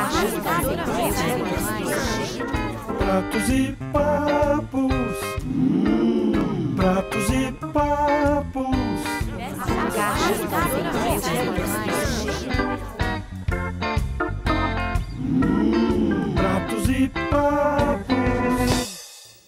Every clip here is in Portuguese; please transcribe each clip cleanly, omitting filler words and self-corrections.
Pratos e papos. Pratos e papos. Pratos e papos.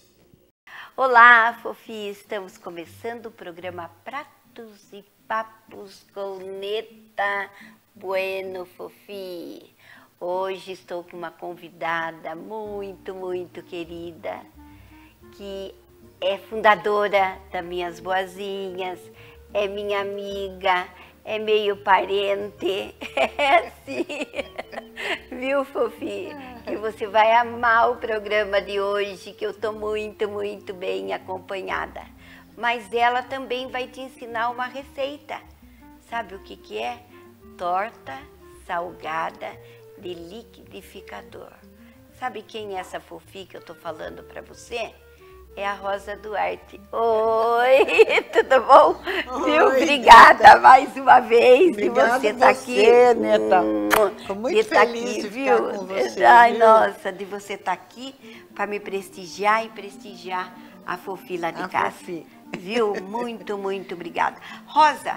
Olá, Fofi! Estamos começando o programa Pratos e Papos com Neta Bueno, Fofi. Hoje estou com uma convidada muito querida, que é fundadora das Minhas Boazinhas, é minha amiga, é meio parente, sim. Viu, Fofi? Que você vai amar o programa de hoje, que eu estou muito bem acompanhada. Mas ela também vai te ensinar uma receita. Sabe o que é? Torta salgada de liquidificador. Sabe quem é essa Fofi que eu estou falando para você? É a Rosa Duarte. Oi, tudo bom? Oi, Obrigada Neta. Mais uma vez. Obrigada de você estar aqui. Neta. Fico muito feliz aqui, de viu? ficar com você. Ai, viu? nossa, de você estar aqui para me prestigiar e prestigiar a Fofi lá de A casa. Fofi. Viu? Muito obrigada. Rosa,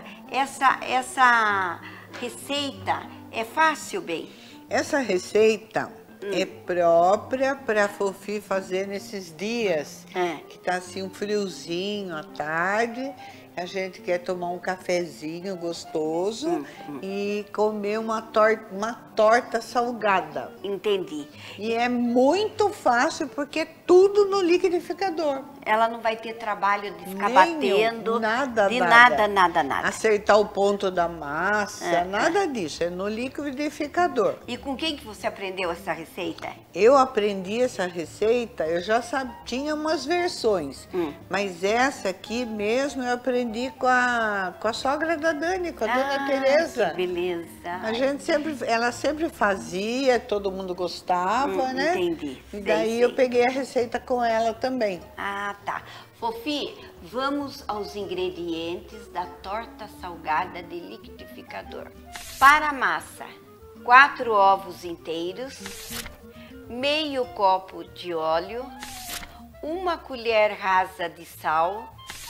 essa receita é fácil, bem? Essa receita é própria para a Fofi fazer nesses dias, que tá assim um friozinho à tarde, a gente quer tomar um cafezinho gostoso e comer uma torta salgada. Entendi. E é muito fácil porque é tudo no liquidificador. Ela não vai ter trabalho de ficar Nenhum, batendo. nada. Nada. Acertar o ponto da massa, nada disso. É no liquidificador. E com quem que você aprendeu essa receita? Eu aprendi essa receita, eu já tinha umas versões. Mas essa aqui mesmo eu aprendi com a sogra da Dani, com a dona Tereza. Que beleza. Ela sempre fazia, todo mundo gostava, né? Entendi. E daí eu peguei a receita com ela também. Ah, tá. Fofi, vamos aos ingredientes da torta salgada de liquidificador. Para a massa, 4 ovos inteiros, meio copo de óleo, 1 colher rasa de sal,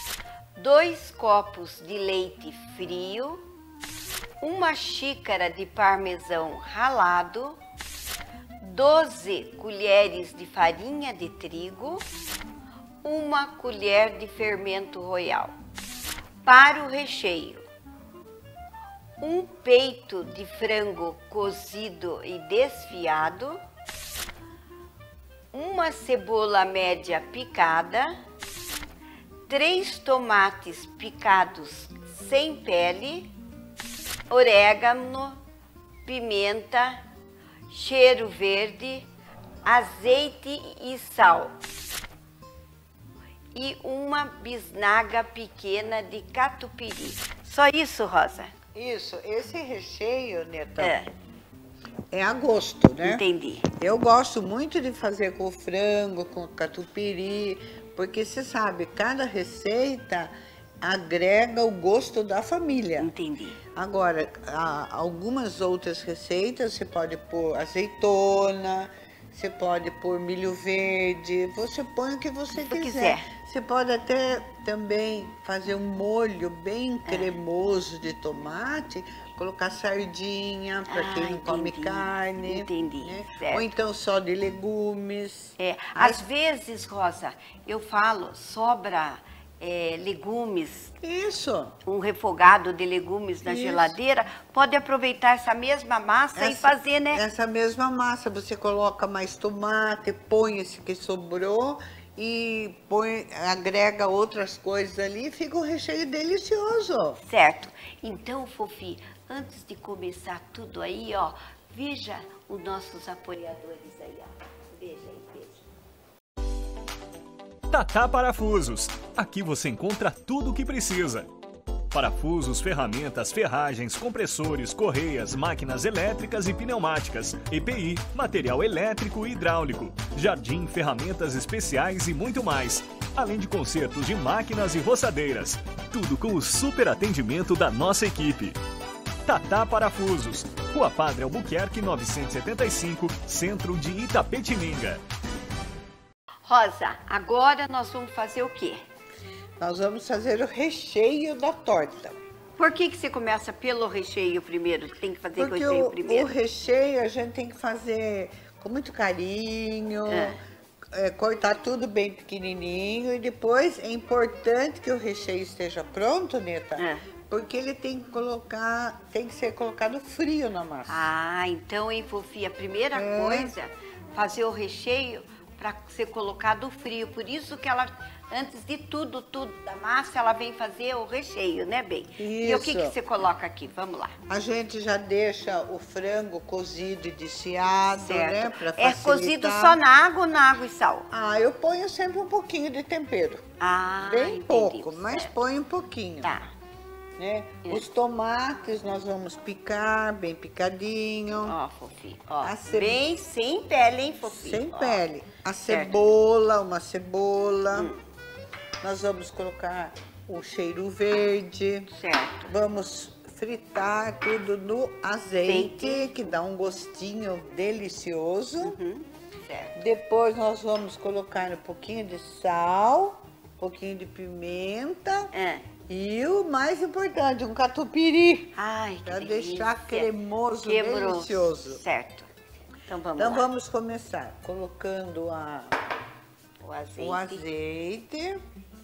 2 copos de leite frio, 1 xícara de parmesão ralado, 12 colheres de farinha de trigo, 1 colher de fermento royal. Para o recheio, 1 peito de frango cozido e desfiado, 1 cebola média picada, 3 tomates picados sem pele, orégano, pimenta, cheiro verde, azeite e sal. E 1 bisnaga pequena de catupiry. Só isso, Rosa? Isso, esse recheio, Neta, é a gosto, né? Entendi. Eu gosto muito de fazer com frango, com catupiry, porque você sabe, cada receita agrega o gosto da família. Entendi. Agora, algumas outras receitas, você pode pôr azeitona, você pode pôr milho verde, você põe o que você quiser. Você pode até também fazer um molho bem cremoso de tomate, colocar sardinha para quem não come carne. Entendi. Né? Certo. Ou então só de legumes. Às vezes, Rosa, eu falo, sobra legumes. Isso. Um refogado de legumes na geladeira, pode aproveitar essa mesma massa e fazer, né? Essa mesma massa, você coloca mais tomate, põe esse que sobrou e agrega outras coisas ali e fica um recheio delicioso. Certo. Então, Fofi, antes de começar tudo aí, ó, veja os nossos apoiadores aí, ó. Veja aí, veja. Tatá Parafusos. Aqui você encontra tudo o que precisa. Parafusos, ferramentas, ferragens, compressores, correias, máquinas elétricas e pneumáticas, EPI, material elétrico e hidráulico, jardim, ferramentas especiais e muito mais. Além de consertos de máquinas e roçadeiras. Tudo com o super atendimento da nossa equipe. Tatá Parafusos. Rua Padre Albuquerque 975, centro de Itapetininga. Rosa, agora nós vamos fazer o quê? Nós vamos fazer o recheio da torta. Por que você começa pelo recheio primeiro? Tem que fazer o Porque recheio primeiro? o recheio a gente tem que fazer com muito carinho, cortar tudo bem pequenininho e depois é importante que o recheio esteja pronto, Neta, porque ele tem que ser colocado frio na massa. Ah, então, hein, Fofi, a primeira coisa, fazer o recheio para ser colocado frio. Por isso que ela, antes de tudo da massa, ela vem fazer o recheio, né, bem? Isso. E o que você coloca aqui? Vamos lá. A gente já deixa o frango cozido e desfiado, né, para facilitar. É cozido só na água e sal? Ah, eu ponho sempre um pouquinho de tempero. Ah, bem entendi, pouco, mas certo. põe um pouquinho. Tá. Né? Os tomates nós vamos picar bem picadinho. Ó, Fofi, ó. A Bem sem pele, hein, Fofi? Sem Ó. pele. A Certo. cebola, uma cebola. Nós vamos colocar o cheiro verde. Certo. Vamos fritar tudo no azeite, que dá um gostinho delicioso. Certo. Depois nós vamos colocar um pouquinho de sal, um pouquinho de pimenta. E o mais importante, um catupiry. Ai, que Para delícia. deixar cremoso, Quebrou. delicioso. Certo. Então vamos Então lá. vamos começar colocando O azeite. o azeite.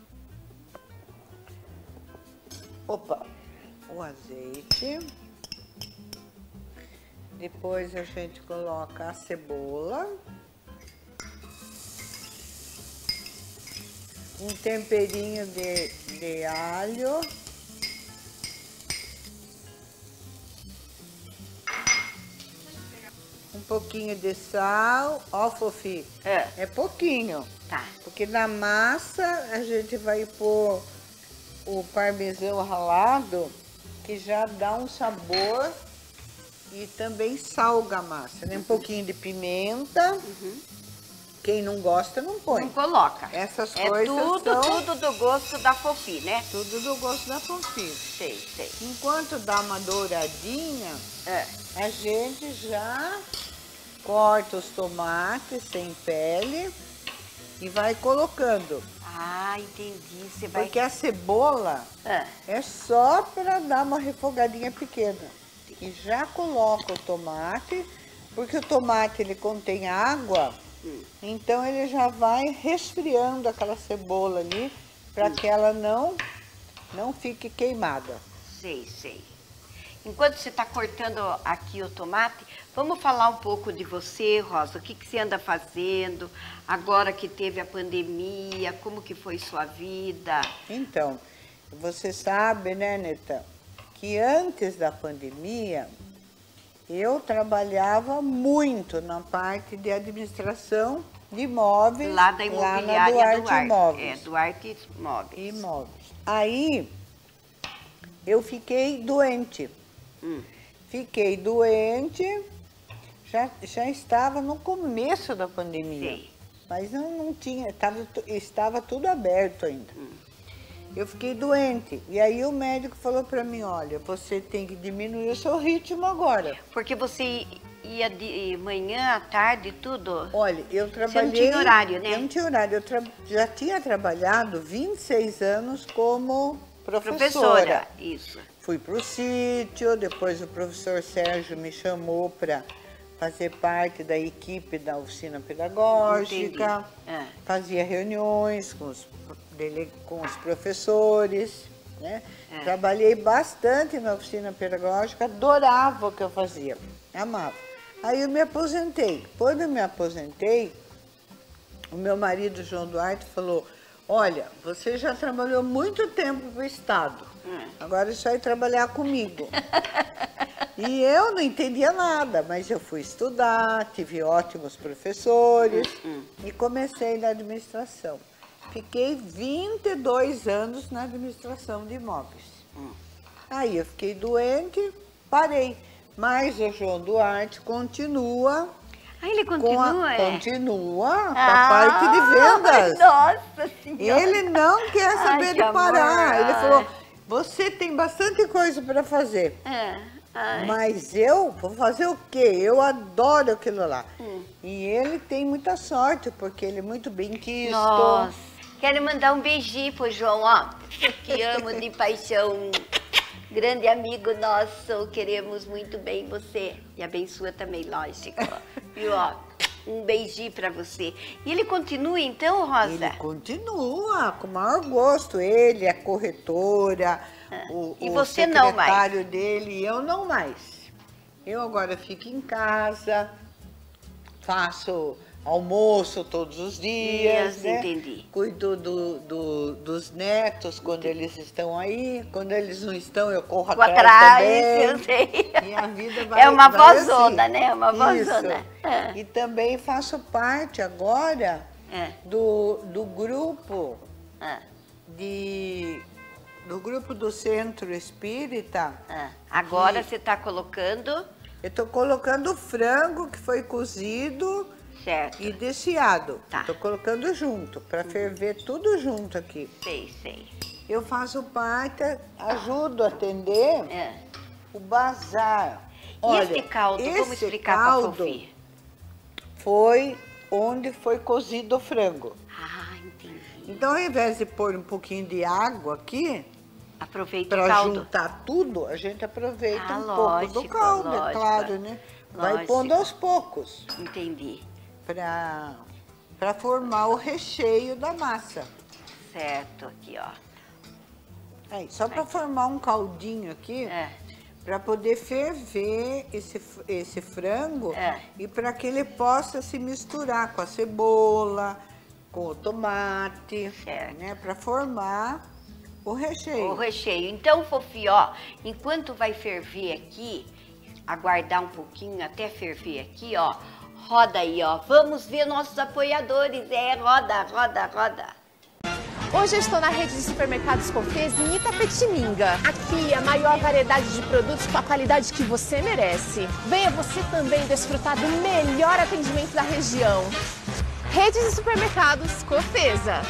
Opa, o azeite. Depois a gente coloca a cebola. Um temperinho de alho. Um pouquinho de sal. Ó, Fofi, é pouquinho. Tá. Porque na massa a gente vai pôr o parmesão ralado, que já dá um sabor e também salga a massa, né? Um pouquinho de pimenta. Quem não gosta, não põe. Não coloca. Essas É coisas são tudo do gosto da Fofi, né? tudo do gosto da Fofi. Sei, sei. Enquanto dá uma douradinha, a gente já corta os tomates sem pele e vai colocando. Ah, entendi. Você vai... Porque a cebola é só para dar uma refogadinha pequena. E já coloca o tomate, porque o tomate ele contém água, então ele já vai resfriando aquela cebola ali para que ela não fique queimada. Sei, sei. Enquanto você está cortando aqui o tomate, vamos falar um pouco de você, Rosa. O que você anda fazendo agora que teve a pandemia? Como que foi sua vida? Então, você sabe, né, Neta, que antes da pandemia eu trabalhava muito na parte de administração de imóveis. Lá da imobiliária Duarte. Imóveis. Duarte Imóveis. Imóveis. Aí eu fiquei doente. Fiquei doente, já estava no começo da pandemia. Sei. Mas não tinha, estava tudo aberto ainda. Eu fiquei doente. E aí o médico falou para mim, olha, você tem que diminuir o seu ritmo agora. Porque você ia de manhã, à tarde, tudo? Olha, eu trabalhei... Você não tinha horário, né? Eu não tinha horário. Eu já tinha trabalhado 26 anos como professora. Isso. Fui para o sítio, depois o professor Sérgio me chamou para fazer parte da equipe da oficina pedagógica. Fazia reuniões com os professores, né? Trabalhei bastante na oficina pedagógica, adorava o que eu fazia, amava. Aí eu me aposentei. Quando eu me aposentei, o meu marido, João Duarte, falou, olha, você já trabalhou muito tempo para o Estado, agora é só ir trabalhar comigo. E eu não entendia nada, mas eu fui estudar, tive ótimos professores e comecei na administração. Fiquei 22 anos na administração de imóveis. Aí eu fiquei doente, parei. Mas o João Duarte continua. Ah, ele continua? Continua com a parte de vendas. Nossa Senhora! Ele não quer saber de parar. Amor. Ele falou, você tem bastante coisa para fazer. Ai. Mas eu vou fazer o quê? Eu adoro aquilo lá. E ele tem muita sorte, porque ele é muito bem quisto. Nossa, quero mandar um beijinho pro João, ó. Que amo de paixão. Grande amigo nosso, queremos muito bem você. E abençoa também, lógico. Viu, ó? Um beijinho pra você. E ele continua então, Rosa? Ele continua com o maior gosto. Ele, a corretora, E o você não mais? secretário dele, e eu não mais. Eu agora fico em casa, faço almoço todos os dias, né? Entendi. Cuido dos netos quando eles estão aí. Quando eles não estão, eu corro Vou atrás atrás, eu também. sei. E a vida vai, É uma vai vozona, assim. né? Uma vozona. Isso. E também faço parte agora do grupo do grupo do Centro Espírita. Agora você está colocando... Eu estou colocando o frango que foi cozido Certo. e desfiado. Tá. Estou colocando junto, para ferver tudo junto aqui. Sei. Eu faço parte, ajudo a atender o bazar. E esse caldo, vamos explicar para a Fofi? Foi onde foi cozido o frango. Ah, entendi. Então, ao invés de pôr um pouquinho de água aqui, Aproveita o para caldo. juntar tudo, a gente aproveita um lógico, pouco do caldo, é lógico. claro, né? Vai Lógico. pondo aos poucos, Entendi. para formar o recheio da massa. Certo, aqui, ó. Aí, só para formar um caldinho aqui, para poder ferver esse frango e para que ele possa se misturar com a cebola, com o tomate, né? Para formar o recheio. O recheio. Então, Fofi, ó, enquanto vai ferver aqui, aguardar um pouquinho até ferver aqui, ó, roda aí, ó. Vamos ver nossos apoiadores. Roda. Hoje eu estou na rede de supermercados Cofesa em Itapetininga. Aqui a maior variedade de produtos com a qualidade que você merece. Venha você também desfrutar do melhor atendimento da região. Rede de supermercados Cofesa.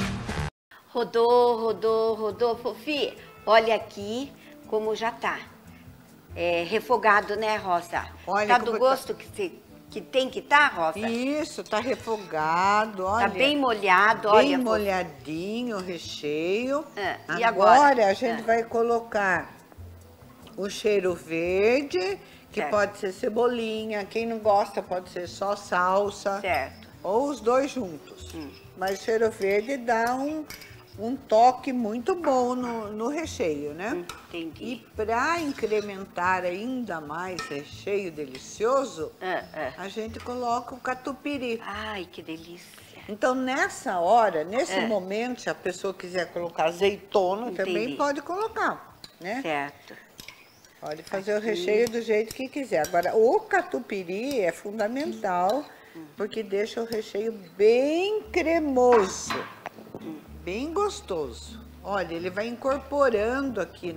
Rodou, Fofi. Olha aqui como já tá. Refogado, né, Rosa? Olha tá como do gosto que tem que tá, Rosa? Isso, tá refogado, olha. Tá bem molhado, olha. Bem molhadinho o recheio. E agora a gente vai colocar o cheiro verde, que pode ser cebolinha. Quem não gosta pode ser só salsa. Certo. Ou os dois juntos. Mas o cheiro verde dá um toque muito bom no recheio, né? Entendi. E para incrementar ainda mais recheio delicioso, a gente coloca o catupiry. Ai, que delícia. Então, nessa hora, nesse momento, se a pessoa quiser colocar azeitona, também pode colocar, né? Certo. Pode fazer o recheio do jeito que quiser. Agora, o catupiry é fundamental, porque deixa o recheio bem cremoso, bem gostoso. Olha, ele vai incorporando aqui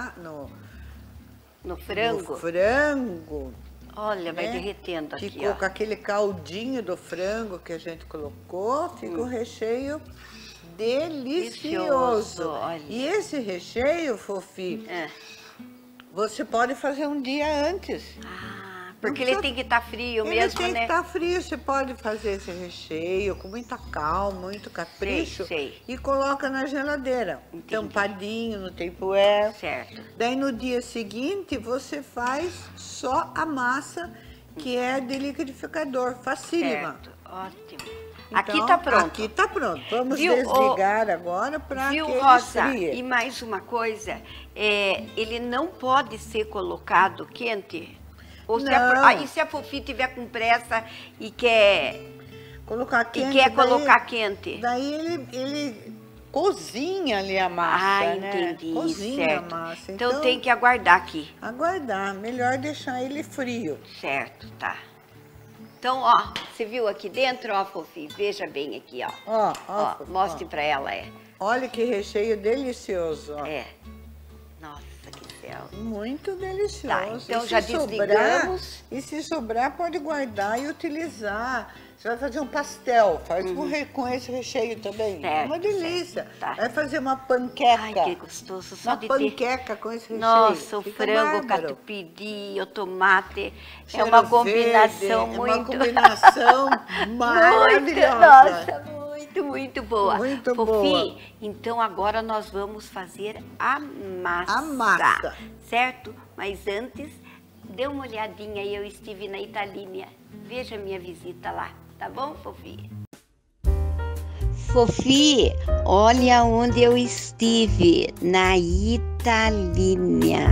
no frango. No frango. Olha, vai né? derretendo aqui, Ficou ó. com aquele caldinho do frango que a gente colocou, fica o recheio delicioso. Olha. E esse recheio, Fofi, você pode fazer um dia antes. Porque ele tem que estar frio Ele mesmo, tem né? que estar frio, você pode fazer esse recheio com muita calma, muito capricho Sei. e coloca na geladeira, tampadinho no Tupperware. Certo. Daí no dia seguinte você faz só a massa que é de liquidificador, facílima. Certo, ótimo. Então, aqui tá pronto. Aqui tá pronto. Vamos Viu, desligar agora para que ele Rosa? esfrie. E mais uma coisa, ele não pode ser colocado quente? Ou se Não. aí se a Fofi tiver com pressa e quer Colocar quente, colocar quente? Daí ele cozinha ali a massa, né? Entendi, Cozinha certo. a massa. Então tem que aguardar aqui. Aguardar, melhor deixar ele frio. Certo, tá. Então, ó, você viu aqui dentro, ó, Fofi? Veja bem aqui, ó. Ó, mostre pra ela, Olha que recheio delicioso, ó. Nossa, que céu. Muito delicioso. Tá, então E já se sobrar, desligamos. e se sobrar, pode guardar e utilizar. Você vai fazer um pastel, faz com esse recheio também. Certo, Uma delícia. certo, tá. Vai fazer uma panqueca. Ai, que gostoso. Só Uma de ter... panqueca com esse recheio. Nossa, o Fica frango, o bárbaro. catupiry, o tomate. É Cheiro uma combinação verde, muito... É uma combinação maravilhosa. Nossa, muito boa. Muito Fofi, boa. então agora nós vamos fazer a massa. A massa. Certo? Mas antes, dê uma olhadinha aí, eu estive na Italínia. Veja a minha visita lá, tá bom, Fofi? Fofi, olha onde eu estive, na Italínia.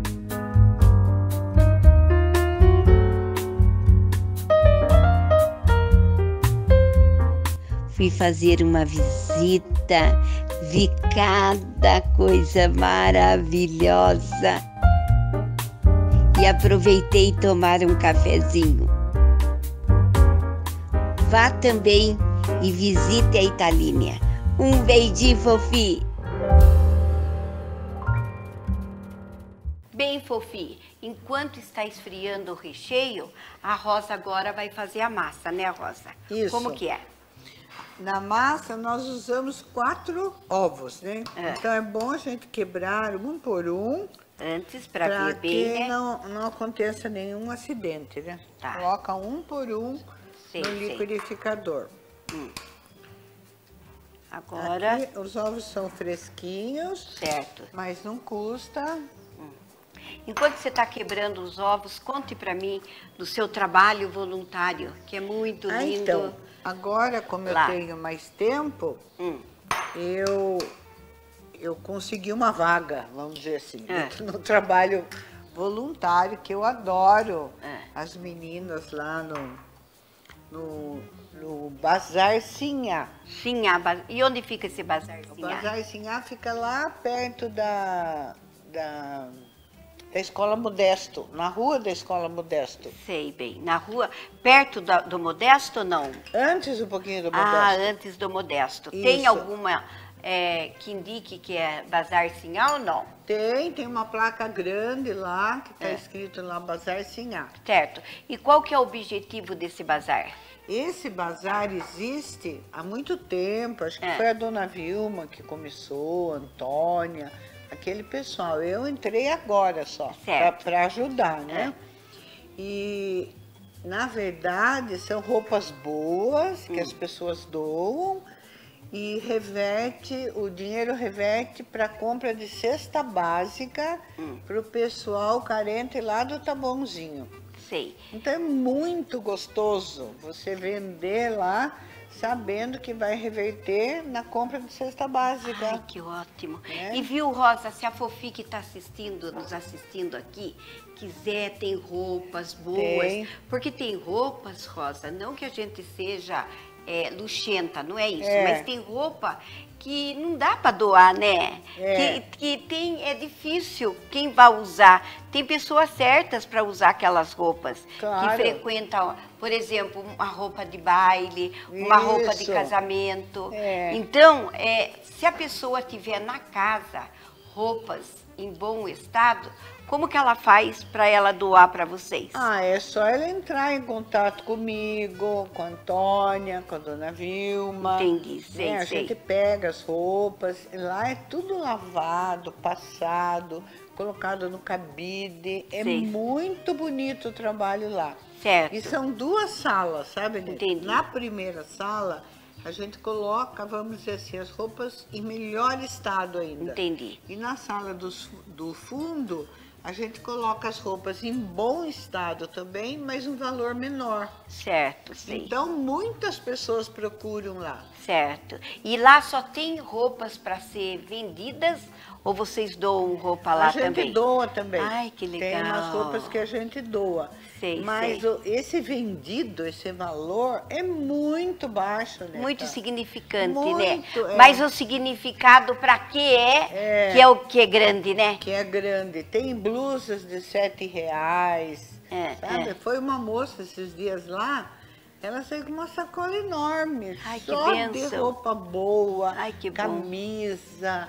Fui fazer uma visita, vi cada coisa maravilhosa e aproveitei tomar um cafezinho. Vá também e visite a Italínia. Um beijinho, Fofi! Bem, Fofi, enquanto está esfriando o recheio, a Rosa agora vai fazer a massa, né, Rosa? Isso. Como que é? Na massa, nós usamos 4 ovos, né? Então, é bom a gente quebrar um por um. Antes, para ver bem, que né? não aconteça nenhum acidente, né? Tá. Coloca um por um Sei, no sei. liquidificador. Agora, Aqui, os ovos são fresquinhos, certo. mas não custa. Enquanto você está quebrando os ovos, conte para mim do seu trabalho voluntário, que é muito lindo. Então, agora, como Lá. eu tenho mais tempo, eu consegui uma vaga, vamos dizer assim, no trabalho voluntário, que eu adoro. As meninas lá no Bazar Sinhá. Sinhá, e onde fica esse bazar O Sinhá? Bazar Sinhá fica lá perto da Escola Modesto, na rua da Escola Modesto. Sei bem. Na rua, perto do Modesto ou não? Antes um pouquinho do Modesto. Ah, antes do Modesto. Tem Isso. alguma que indique que é Bazar Sinhá ou não? Tem uma placa grande lá, que está escrito lá Bazar Sinhá. Certo. E qual que é o objetivo desse bazar? Esse bazar existe há muito tempo, acho que foi a dona Vilma que começou, a Antônia, aquele pessoal. Eu entrei agora só, para ajudar, né? E, na verdade, são roupas boas que as pessoas doam e o dinheiro reverte para compra de cesta básica para o pessoal carente lá do Taboãozinho. Sei. Então é muito gostoso você vender lá sabendo que vai reverter na compra de cesta básica. Ai, que ótimo. E viu, Rosa, se a Fofi que está nos assistindo aqui, quiser, tem roupas boas. Tem. Porque tem roupas, Rosa, não que a gente seja luxenta, não é isso, mas tem roupa que não dá para doar, né? É difícil quem vai usar. Tem pessoas certas para usar aquelas roupas. Claro. Que frequentam, por exemplo, uma roupa de baile, uma roupa de casamento. Então, se a pessoa tiver na casa roupas em bom estado, como que ela faz para ela doar para vocês? Ah, é só ela entrar em contato comigo, com a Antônia, com a dona Vilma. Entendi, sei. A gente pega as roupas, lá é tudo lavado, passado, colocado no cabide. É muito bonito o trabalho lá. Certo. E são 2 salas, sabe? Entendi. Na primeira sala, a gente coloca, vamos dizer assim, as roupas em melhor estado ainda. Entendi. E na sala do fundo, a gente coloca as roupas em bom estado também, mas um valor menor. Certo, sei. Então, muitas pessoas procuram lá. Certo. E lá só tem roupas para ser vendidas ou vocês doam roupa lá também? A gente doa também. Ai, que legal. Tem umas roupas que a gente doa. Mas esse vendido, esse valor é muito baixo, né? Muito significante, muito, né? Mas o significado para que que é o que é grande, né? Que é grande. Tem blusas de R$7, sabe? Foi uma moça esses dias lá, ela saiu com uma sacola enorme. Ai, que só bênção. de roupa boa, Ai, que bom. camisa,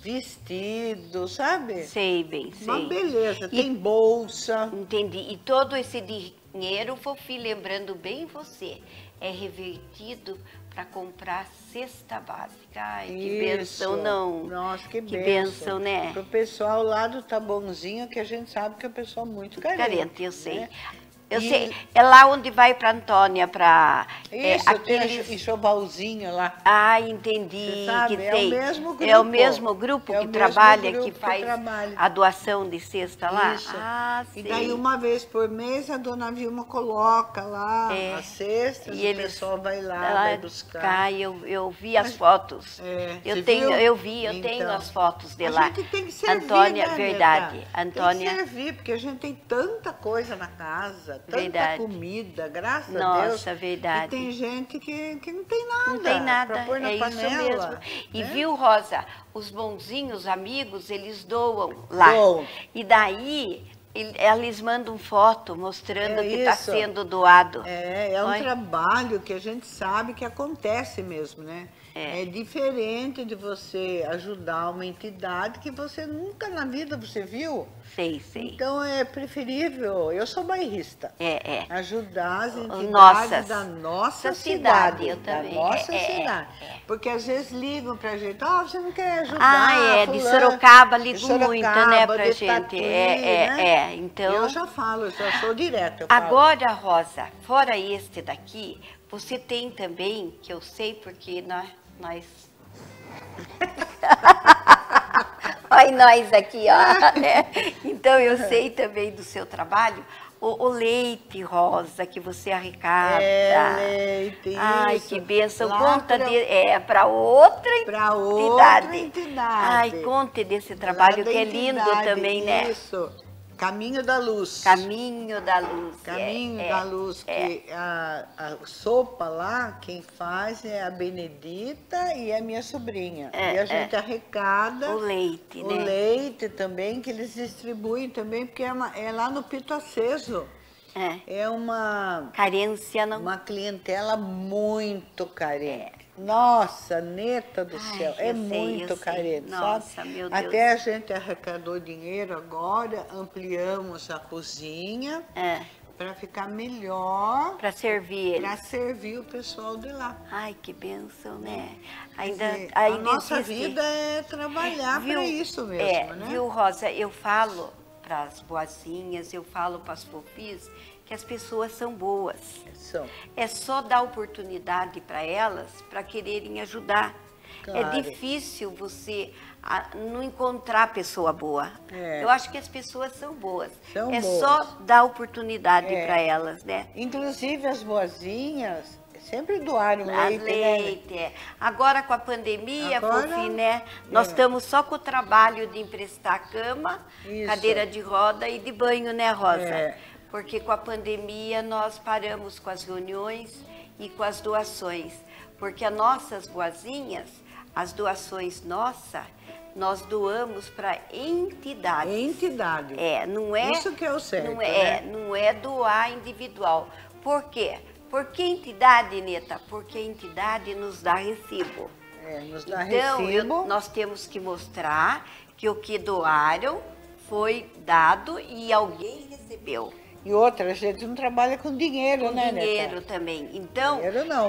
vestido, sabe? Sei bem, sei. Uma beleza, tem bolsa. Entendi. E todo esse dinheiro, Fofi, lembrando bem você, é revertido para comprar cesta básica. Ai, que benção, não. Nossa, que benção, né? Pro pessoal lá do Taboãozinho, que a gente sabe que é um pessoal muito carente. Carente, eu sei. Né? Eu sei, é lá onde vai para Antônia, para isso, aqueles enxovalzinho lá. Ah, entendi. Sabe, que é tem. o mesmo grupo. É o mesmo grupo é que o trabalha, mesmo grupo que faz trabalha. a doação de cesta lá? Isso. Ah, e sei. daí uma vez por mês a dona Vilma coloca lá as cestas e o eles, pessoal vai lá, vai buscar. Eu vi as fotos. Eu tenho as fotos de lá. A gente tem que servir, Antônia, né, verdade. Neta? Antônia. Tem que servir, porque a gente tem tanta coisa na casa, tanta Verdade. comida, graças a Deus. Nossa, verdade. E tem gente que não tem nada. Não tem nada, pra pôr na é panela, isso mesmo. E né? viu, Rosa, os bonzinhos amigos, eles doam lá. Doam. E daí, eles mandam foto mostrando que está isso. sendo doado. É um trabalho que a gente sabe que acontece mesmo, né? É diferente de você ajudar uma entidade que você nunca na vida você viu. Sei. Então é preferível, eu sou bairrista, ajudar as entidades da nossa cidade. Eu também. Da nossa cidade. Porque às vezes ligam pra gente, você não quer ajudar de fulano, Sorocaba ligam de Sorocaba, muito, né, pra de gente. Tatuí, né? Então... Eu já falo, eu já sou direto. Agora, Rosa, fora este daqui, você tem também, que eu sei porque nós... Olha nós aqui, ó. Né? Então, eu sei também do seu trabalho, o leite, Rosa, que você arrecada. Leite, Ai, isso. que bênção. Lá Conta para outra entidade. Ai, conte desse trabalho que é lindo também, né? Isso. Caminho da Luz. Caminho da Luz. Caminho da Luz, que a sopa lá, quem faz é a Benedita e a minha sobrinha. E a gente arrecada o leite, o leite também, que eles distribuem também, porque é lá no Pito Aceso. É uma carência, não? Uma clientela muito carente. Nossa, neta do céu, muito carente, Nossa, sabe? Meu Deus. Até a gente arrecadou dinheiro agora, ampliamos a cozinha para ficar melhor. Para servir. Para servir o pessoal de lá. Ai, que bênção, né? A nossa vida é trabalhar para isso mesmo, né? Viu, Rosa, eu falo para as boazinhas, eu falo para as fofis, que as pessoas são boas. É só dar oportunidade para elas, para quererem ajudar. Claro. É difícil você não encontrar pessoa boa. Eu acho que as pessoas são boas. Boas. Só dar oportunidade para elas, né? Inclusive as boazinhas sempre doaram leite, né? Agora com a pandemia, Fofi, né? Nós estamos só com o trabalho de emprestar cama, cadeira de roda e de banho, né, Rosa? Porque com a pandemia nós paramos com as reuniões e com as doações. Porque as nossas boazinhas, as doações nossas, nós doamos para entidades. Entidade. Não é... Isso que é o certo, não é doar individual. Por quê? Por que entidade, Neta? Porque a entidade nos dá recibo. Nos dá recibo. Nós temos que mostrar que o que doaram foi dado e alguém recebeu. E outra, a gente não trabalha com dinheiro, né, Neta? Dinheiro também. Então, dinheiro não.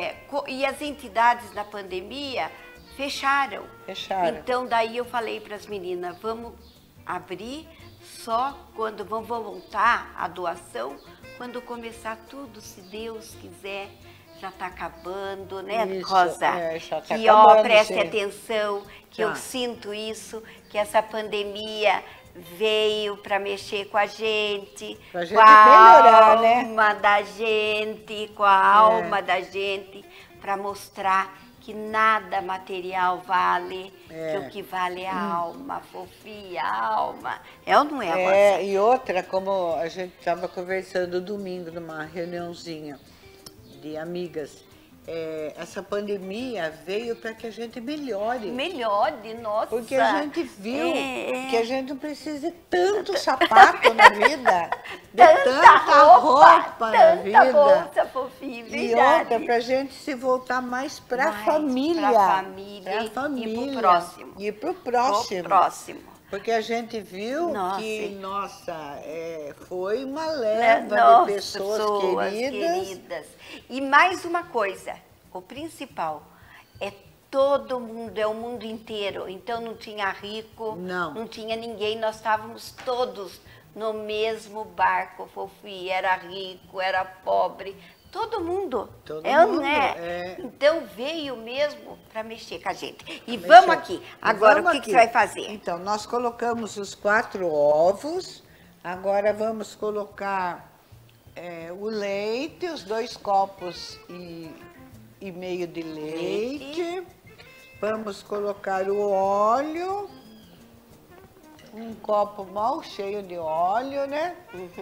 E as entidades na pandemia fecharam. Então, daí eu falei para as meninas, vamos abrir só quando vamos voltar a doação, quando começar tudo, se Deus quiser. Já está acabando, né, Rosa? Já tá que, acabando, preste atenção, que eu sinto isso, que essa pandemia veio para mexer com a gente, pra gente com a melhorar, né? alma da gente, com a alma da gente, para mostrar que nada material vale, que o que vale é a alma, Fofi, a alma. É ou não é, Rosa? E outra, como a gente estava conversando domingo numa reuniãozinha de amigas, essa pandemia veio para que a gente melhore. Melhore, nossa. Porque a gente viu que a gente não precisa de tanto sapato na vida, de tanta roupa na vida. Tanta bolsa, fofinha, e outra, para a gente se voltar mais para a família. Para a família. E para o próximo. E para o próximo. Pro próximo. Porque a gente viu que, foi uma leva de pessoas queridas. E mais uma coisa, o principal, é todo mundo, é o mundo inteiro. Então não tinha rico, não tinha ninguém, nós estávamos todos no mesmo barco, Fofi. Era rico, era pobre, todo mundo. Todo mundo, Então veio mesmo para mexer com a gente. E vamos aqui. Agora, o que você vai fazer? Então, nós colocamos os 4 ovos. Agora vamos colocar o leite, os 2 copos e meio de leite. Vamos colocar o óleo. Um copo mal cheio de óleo, né?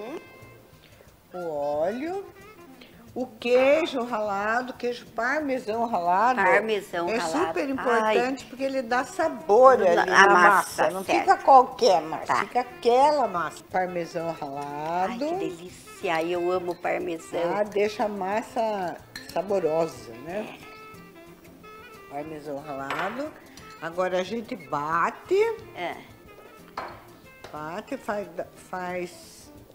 O óleo. O queijo ralado, queijo parmesão ralado. É super importante porque ele dá sabor ali na massa. Não fica qualquer massa, fica aquela massa. Parmesão ralado. Ai, que delícia! Eu amo parmesão. Deixa a massa saborosa, né? Parmesão ralado. Agora a gente bate. Bate, faz...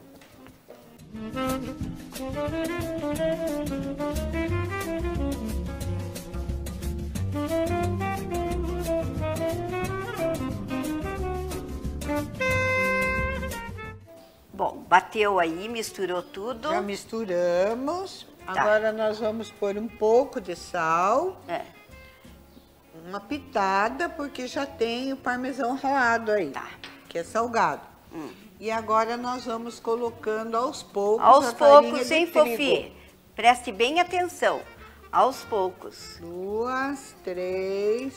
Bom, bateu aí, misturou tudo. Já misturamos. Agora nós vamos pôr um pouco de sal. Uma pitada, porque já tem o parmesão ralado aí, que é salgado. E agora nós vamos colocando aos poucos a farinha de trigo. Fofi? Preste bem atenção. Aos poucos. 2, 3,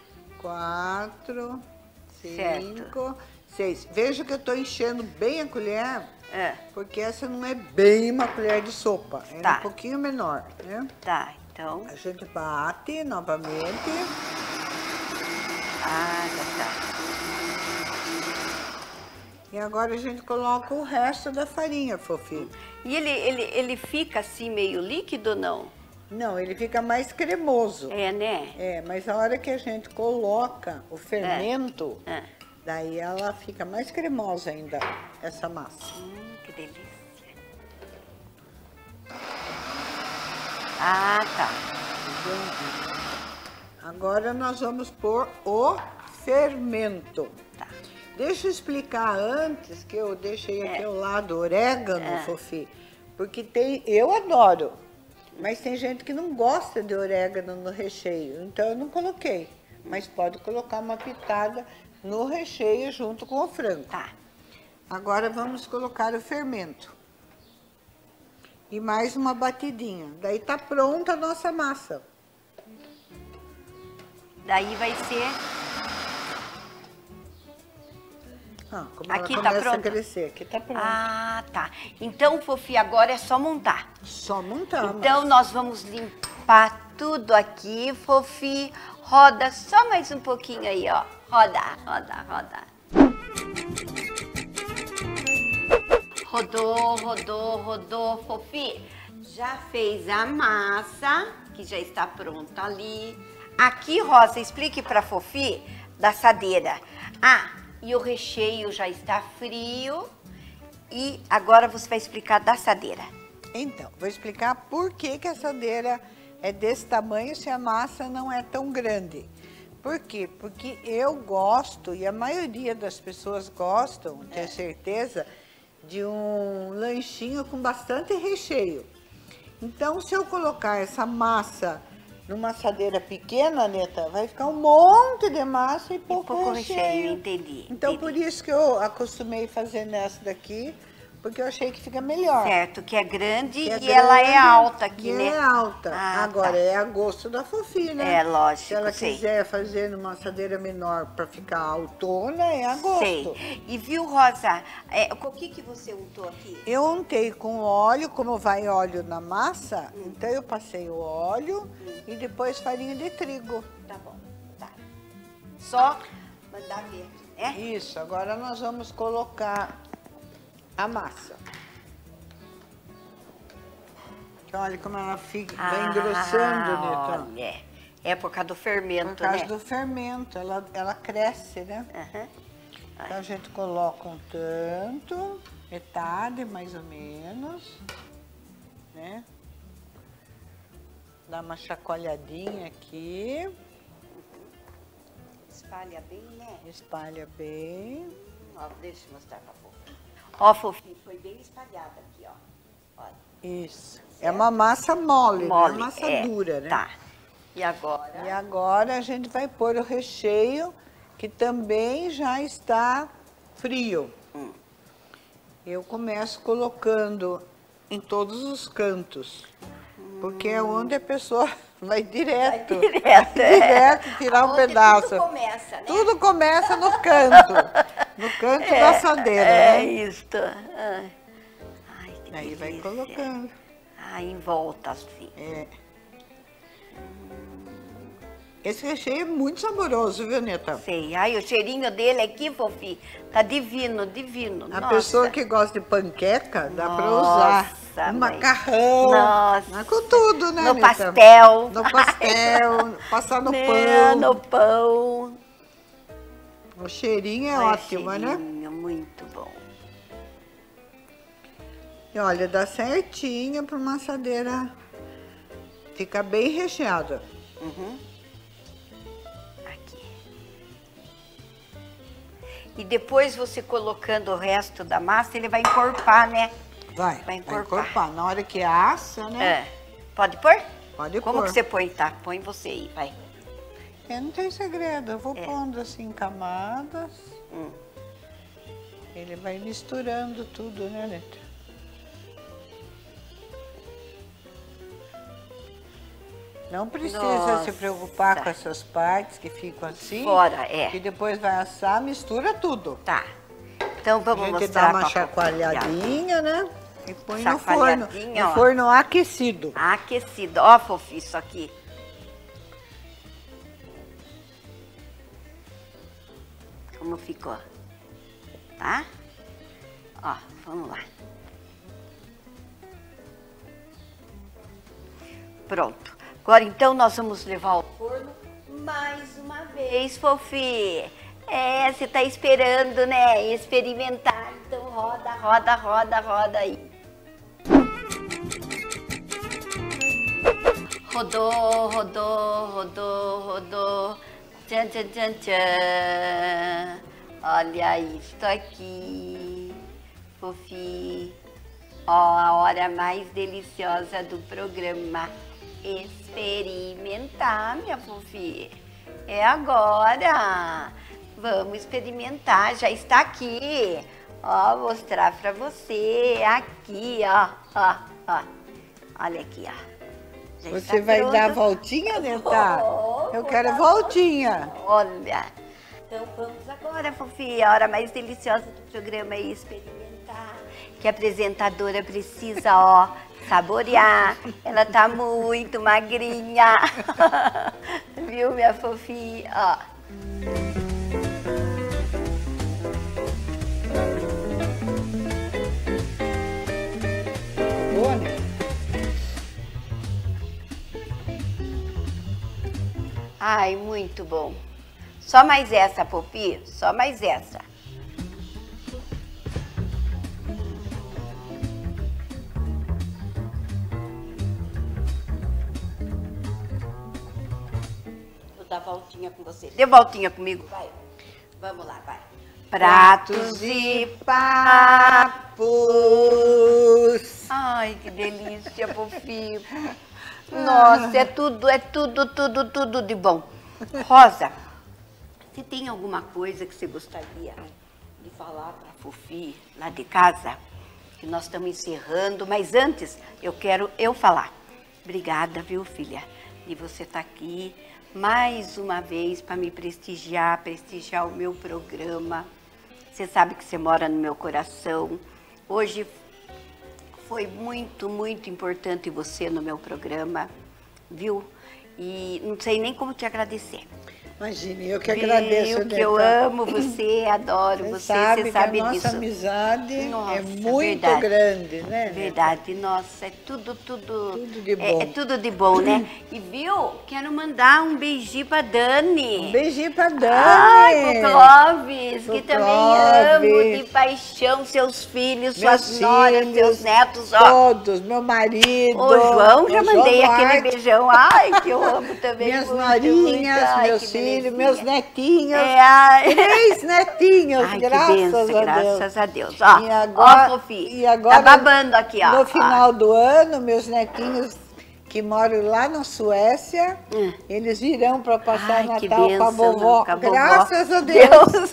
4, 5, 6. Veja que eu estou enchendo bem a colher, porque essa não é bem uma colher de sopa. É um pouquinho menor, né? Então... A gente bate novamente. Tá. E agora a gente coloca o resto da farinha, Fofi. E ele fica assim meio líquido ou não? Não, ele fica mais cremoso. Né? Mas a hora que a gente coloca o fermento, daí ela fica mais cremosa ainda, essa massa. Que delícia. Agora nós vamos pôr o fermento. Deixa eu explicar antes, que eu deixei aqui ao lado orégano, Fofi, porque eu adoro, mas tem gente que não gosta de orégano no recheio, então eu não coloquei, mas pode colocar uma pitada no recheio junto com o frango. Agora vamos colocar o fermento e mais uma batidinha, daí tá pronta a nossa massa. Daí vai ser... Como aqui ela começa a crescer, aqui tá pronto. Então, Fofi, agora é só montar. Só montar. Então, nós vamos limpar tudo aqui, Fofi. Roda só mais um pouquinho aí, ó. Roda. Rodou, Fofi. Já fez a massa, que já está pronta ali. Aqui, Rosa, explique pra Fofi da assadeira. E o recheio já está frio. E agora você vai explicar da assadeira. Então, vou explicar por que a assadeira é desse tamanho se a massa não é tão grande. Por quê? Porque eu gosto, e a maioria das pessoas gostam, tenho certeza, de um lanchinho com bastante recheio. Então, se eu colocar essa massa numa assadeira pequena, Neta, vai ficar um monte de massa e pouco recheio. Entendi. Então, por isso que eu acostumei fazer nessa daqui, porque eu achei que fica melhor. Certo, que é grande Que é e ela é grande alta aqui, e né? é alta. Ah, Agora, tá. é a gosto da Fofi, né? É, lógico, Se ela sei. quiser fazer numa assadeira menor para ficar altona, é a gosto. Sei. E viu, Rosa, o que você untou aqui? Eu untei com óleo, como vai óleo na massa, então eu passei o óleo e depois farinha de trigo. Tá bom, tá. Só mandar ver, né? Isso, agora nós vamos colocar a massa. Olha como ela fica, vai engrossando, Neta. Olha, é por causa do fermento, Por causa né? do fermento, ela cresce, né? Aham. Então a gente coloca um tanto, metade mais ou menos, né? Dá uma chacoalhadinha aqui, Espalha bem, né? espalha bem. Ó, deixa eu mostrar pra Fofi. Ó, Fofi, foi bem espalhada aqui, ó. Olha. Isso. É uma massa mole, não é Mole, massa dura, né? Tá. E agora? E agora a gente vai pôr o recheio, que também já está frio. Eu começo colocando em todos os cantos, porque é onde a pessoa vai direto. Direto, Direto tirar um Onde pedaço. Tudo começa, né? Tudo começa no canto. No canto da assadeira, né? Isto. Ai, que Aí vai delícia. colocando. Em volta, assim. É. Esse recheio é muito saboroso, viu, Neta? Sei. Ai, o cheirinho dele aqui, Fofi, tá divino, divino. A Nossa. pessoa que gosta de panqueca, dá pra Nossa, usar. Um mãe. macarrão. Nossa. Com tudo, né, No Neta? pastel. No pastel, passar no Né, pão. no pão. O cheirinho é Ai, ótimo, né? cheirinho, muito bom. E olha, dá certinho pra uma assadeira ficar bem recheada. Aqui. E depois você colocando o resto da massa, ele vai encorpar, né? Vai encorpar. encorpar. Na hora que assa, né? É. Pode pôr? Pode Como pôr. que você põe, tá? Põe você aí, vai. Não tem segredo, eu vou pondo assim em camadas. Ele vai misturando tudo, né, Neta? Não precisa Nossa. se preocupar com essas partes que ficam assim. Fora, Que depois vai assar, mistura tudo. Tá. Então A vamos gente mostrar dá uma pra Fofi. chacoalhadinha, né? E põe no forno. Chacoalhadinha, No ó. forno aquecido. Aquecido. Ó, Fofi, isso aqui. Como ficou? Tá? Ó, vamos lá. Pronto. Agora, então, nós vamos levar ao forno mais uma vez, Fofi. Você tá esperando, né? Experimentar. Então, roda, roda, roda, roda aí. Rodou, rodou, rodou, rodou. Tchan, tchan, tchan, tchan. Olha isto aqui, Fofi. Ó, a hora mais deliciosa do programa. Experimentar, minha Fofi. É agora. Vamos experimentar. Já está aqui. Ó, mostrar pra você. Aqui, ó, ó, ó. Olha aqui, ó. Já Você está vai pronto. dar voltinha, Neta? Eu Vou quero dar voltinha. Olha. Então vamos agora, Fofi. A hora mais deliciosa do programa é experimentar. Que a apresentadora precisa, ó, saborear. Ela tá muito magrinha. Viu, minha Fofi? Ó. Boa, né? Ai, muito bom. Só mais essa, Fofi. Só mais essa. Vou dar voltinha com você. Dê voltinha comigo, vai. Vamos lá, vai. Pratos e papos. Ai, que delícia, Fofi. Nossa, é tudo, tudo de bom. Rosa, você tem alguma coisa que você gostaria de falar para a Fofi lá de casa? que nós estamos encerrando, mas antes eu quero falar. Obrigada, viu, filha, de você estar aqui mais uma vez para me prestigiar o meu programa. Você sabe que você mora no meu coração. Hoje foi muito, muito importante você no meu programa, viu? E não sei nem como te agradecer. Imagine, eu que agradeço. Eu que eu amo você, adoro você sabe que a nossa disso. Amizade nossa, é muito verdade. Grande, né? Verdade, nossa, é tudo de bom. É tudo de bom, né? E viu, quero mandar um beijinho pra Dani. Um beijinho pra Dani. Ai, pro Clóvis, que também Clóvis. amo de paixão seus filhos, Meus suas noras, filhos, seus netos, ó. Todos, meu marido. O João, já mandei João aquele Duarte. beijão. Ai, que eu amo também. Minhas muito, norinhas, muito. Ai, meus que filhos, belezinha. meus netinhos. Ai. 3 netinhos, Ai, graças que benção, a Deus. graças a Deus. Ó, E agora, ó, Fofi, e agora, tá babando aqui, ó. No final do ano, meus netinhos que moram lá na Suécia, eles virão para passar Ai, o que Natal com a bênção, vovó. com a vovó. Graças a Deus.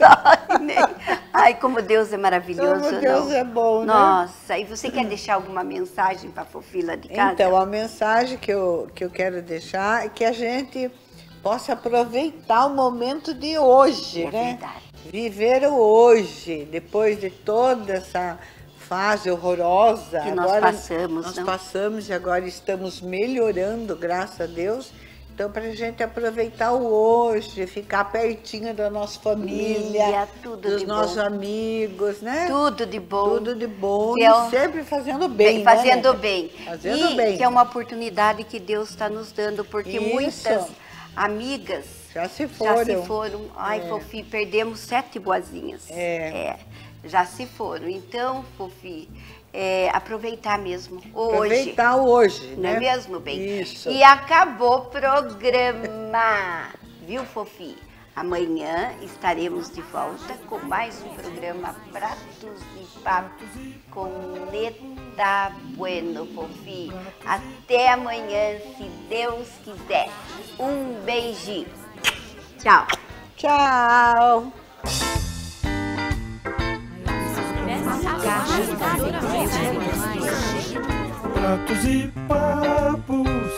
Ai, como Deus é maravilhoso. Como Deus não? é bom, né? Nossa, e você quer deixar alguma mensagem para a Fofi lá de casa? Então, a mensagem que eu quero deixar é que a gente possa aproveitar o momento de hoje, É né? verdade. Viver o hoje, depois de toda essa fase horrorosa. Que nós agora, passamos, Nós não? passamos e agora estamos melhorando, graças a Deus. Então, para a gente aproveitar o hoje, ficar pertinho da nossa família, tudo dos de nossos bom. amigos, né? Tudo de bom. Tudo de bom Que e é o- sempre fazendo bem, Fazendo né? bem. Fazendo E bem. que é uma oportunidade que Deus está nos dando, porque Isso. muitas amigas Já se já se foram. foram. Ai, Fofi, perdemos 7 boazinhas. Já se foram. Então, Fofi, aproveitar mesmo hoje. Aproveitar o hoje, Não né? é mesmo, bem? Isso. E acabou o programa. Viu, Fofi? Amanhã estaremos de volta com mais um programa Pratos e Papos com Neta Bueno, Fofi. Até amanhã, se Deus quiser. Um beijinho. Tchau. Tchau. Pratos e papos.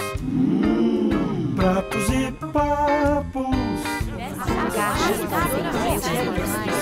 Pratos e papos.